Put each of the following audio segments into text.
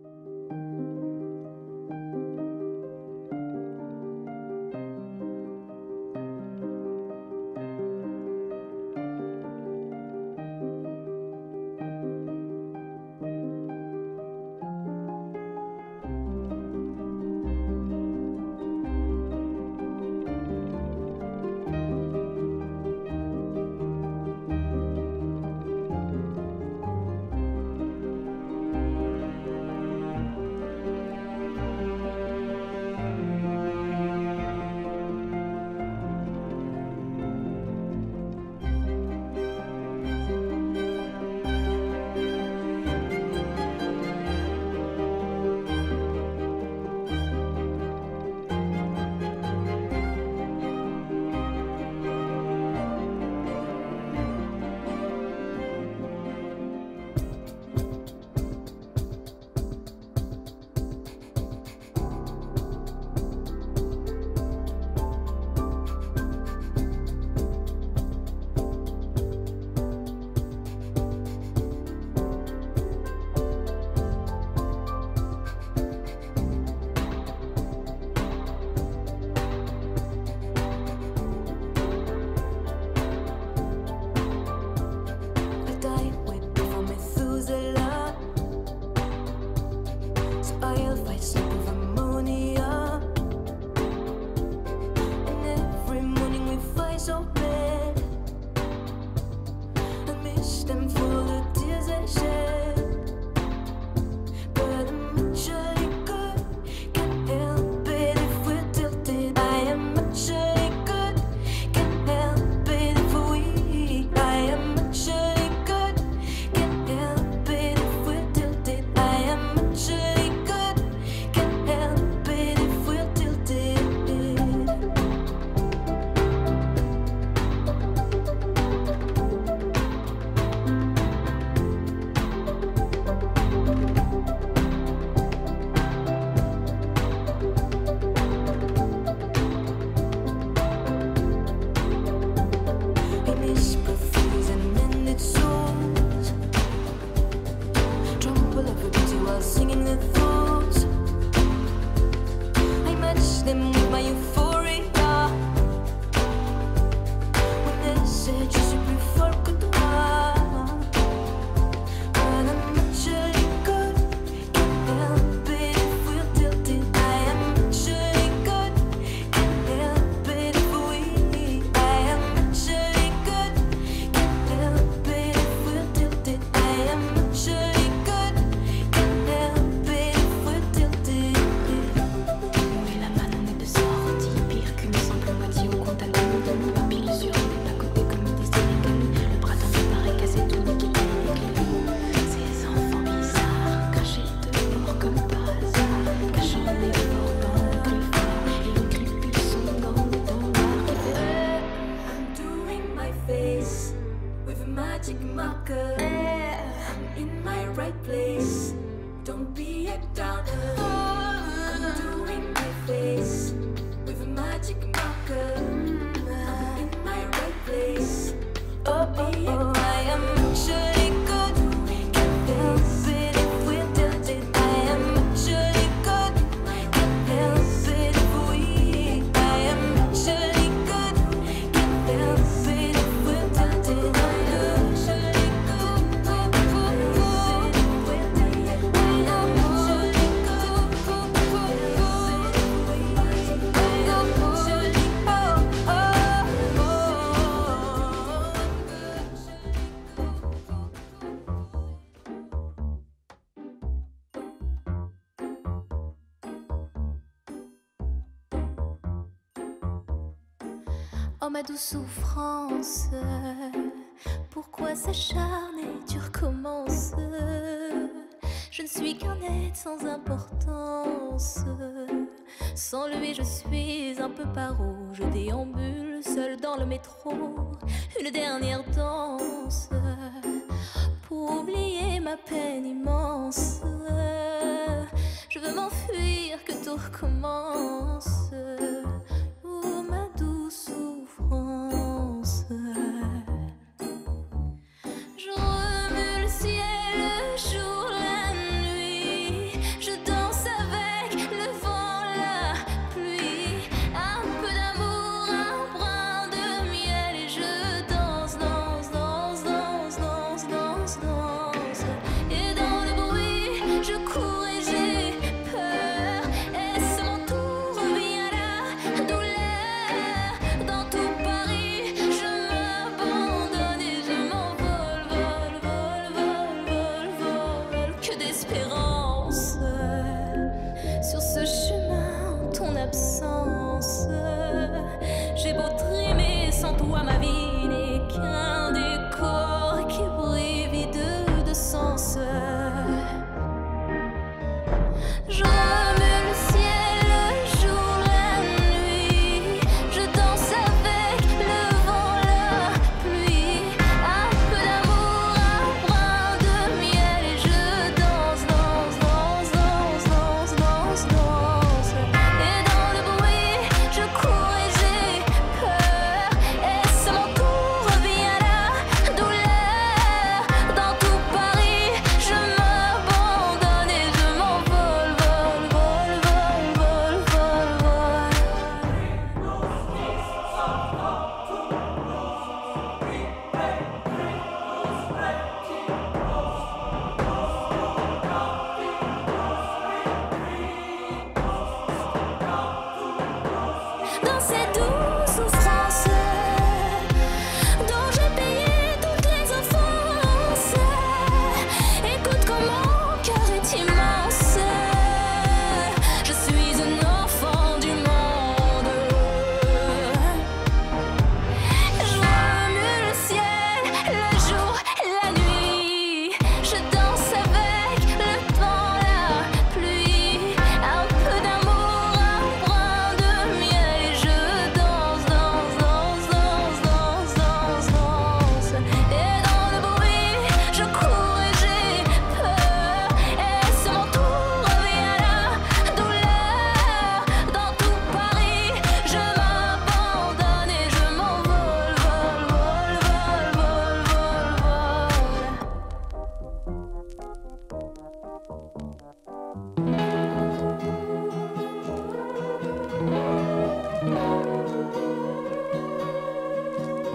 Oh ma douce souffrance, pourquoi s'acharner, tu recommences. Je ne suis qu'un être sans importance. Sans lui je suis un peu paro. Je déambule seul dans le métro. Une dernière danse pour oublier ma peine immense. Je veux m'enfuir, que tout recommence. Oh ma douce souffrance. Je remue le ciel, le jour, la nuit.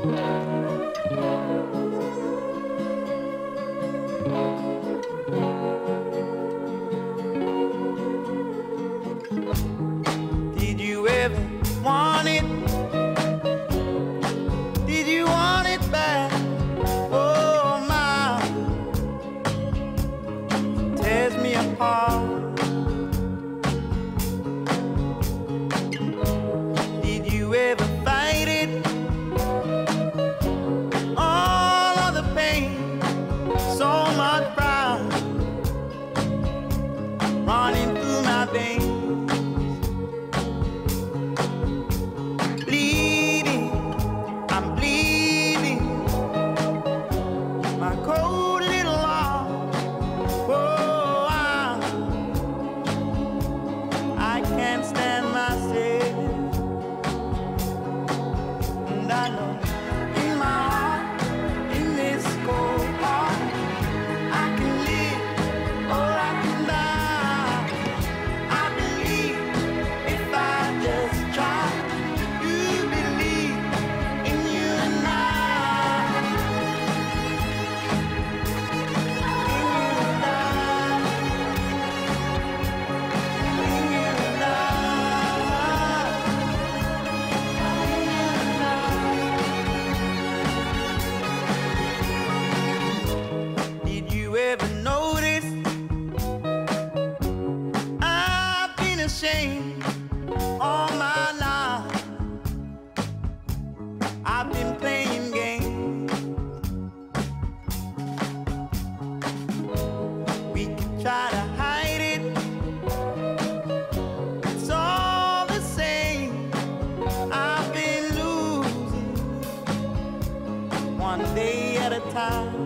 Did you ever want it? Did you want it back? Oh my, tears me apart. Did you ever fight it? All of the pain, so much pride running through my veins. All my life I've been playing games. We could try to hide it, it's all the same. I've been losing one day at a time.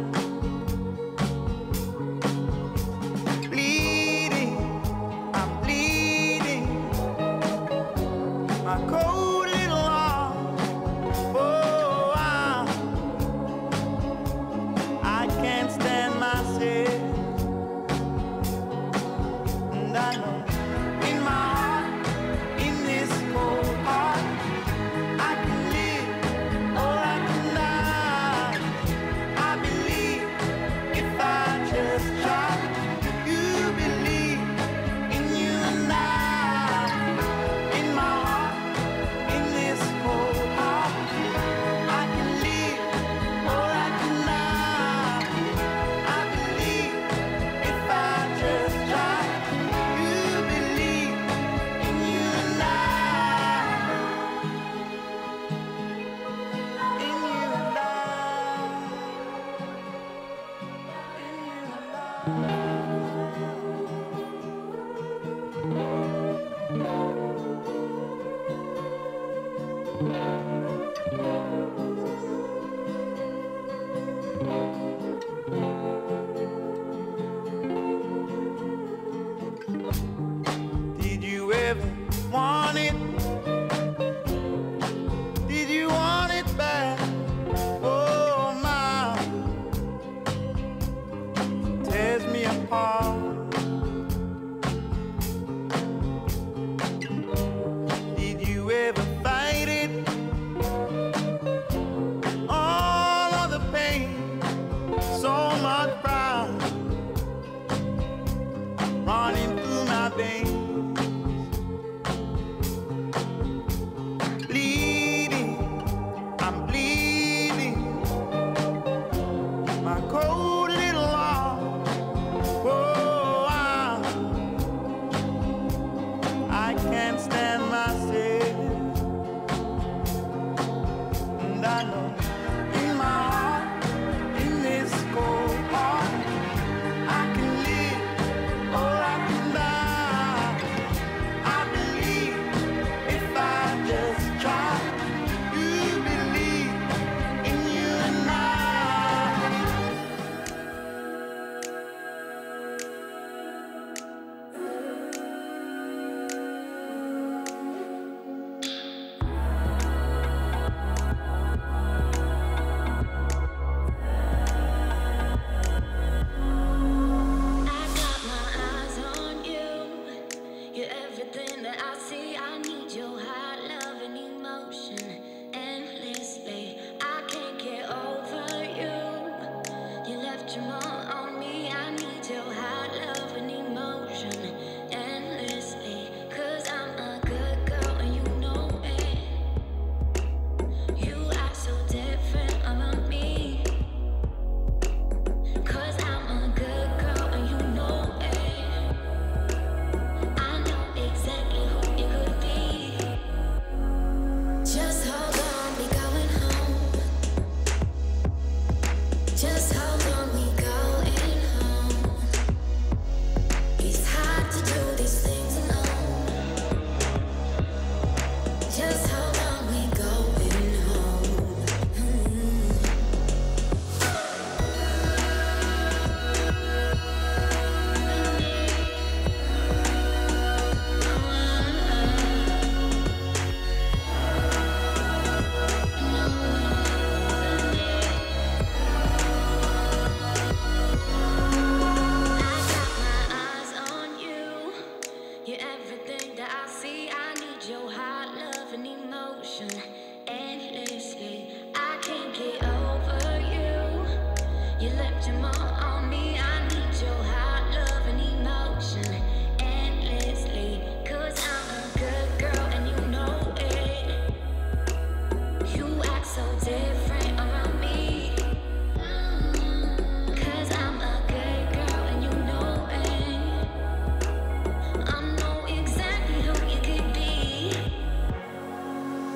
My cold little arm, oh, I can't stand myself. And I know in my heart, in this cold heart, I can live or I can die. I believe if I just try. You believe in you and I. In my heart, did you ever want it? Did you want it back? Oh my, tears me apart. Did you ever fight it?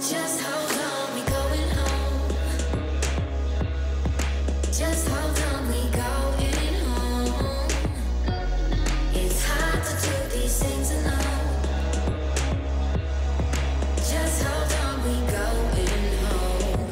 Just hold on, we going home. Just hold on, we going home. It's hard to do these things alone. Just hold on, we going home.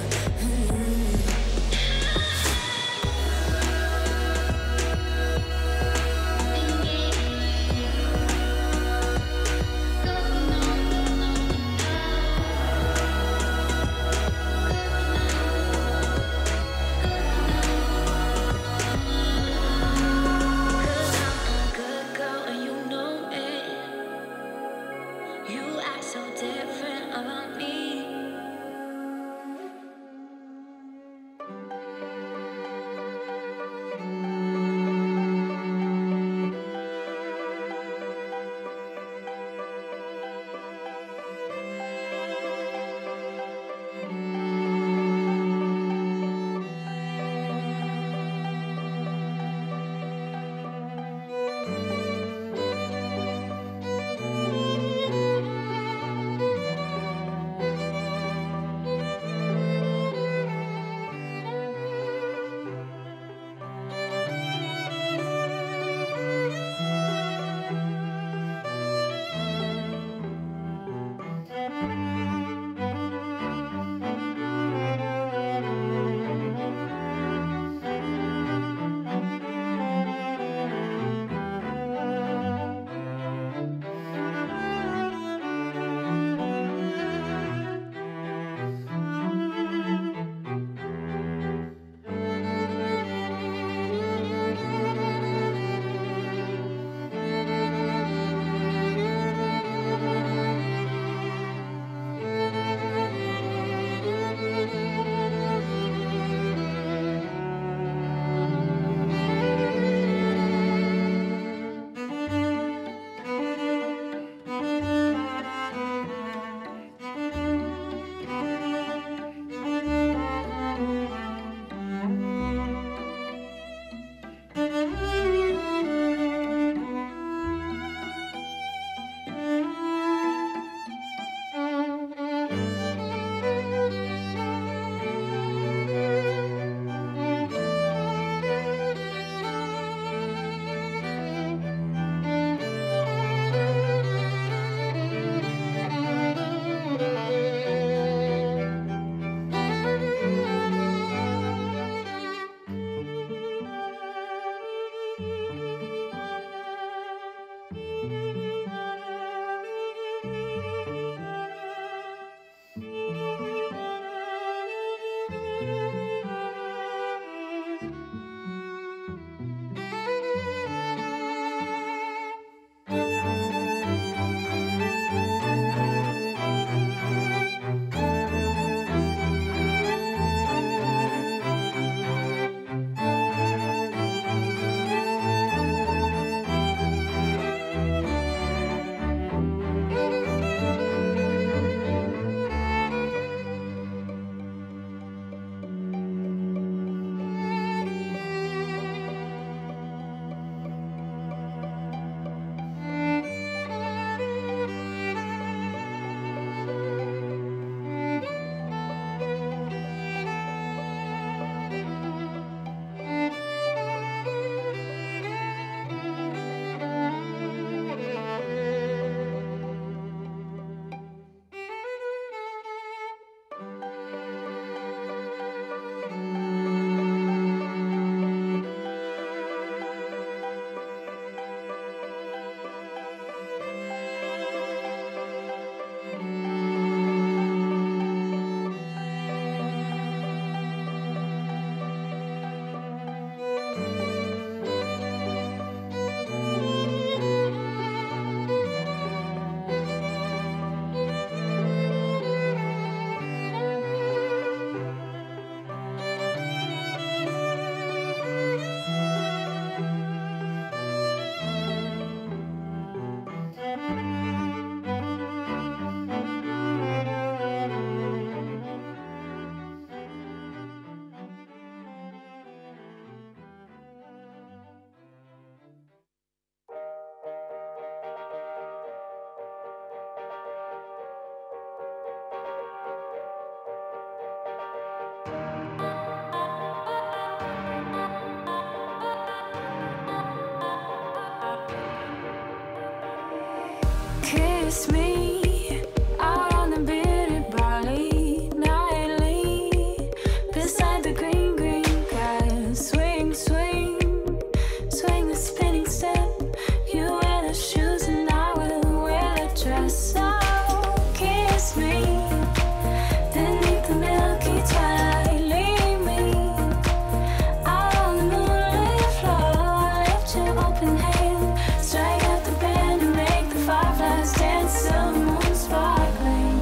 kiss me out on the bearded barley nightly beside the green, green grass. Swing, swing, swing the spinning step. You wear the shoes and I will wear the dress. So kiss me beneath the milky twilight. Leave me out on the moonlit floor. Lift your open hand, strike up the band and make the fireflies dance till the moon sparkling.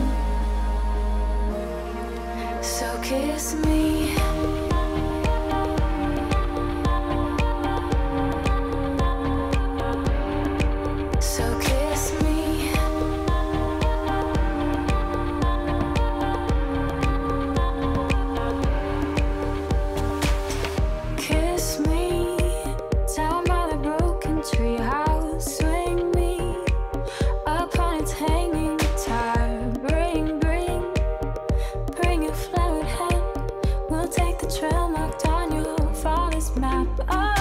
So kiss me. So kiss me. Kiss me down by the broken tree house. Swing me upon its hanging guitar. Bring your flowered hand. We'll take the trail marked on your father's map.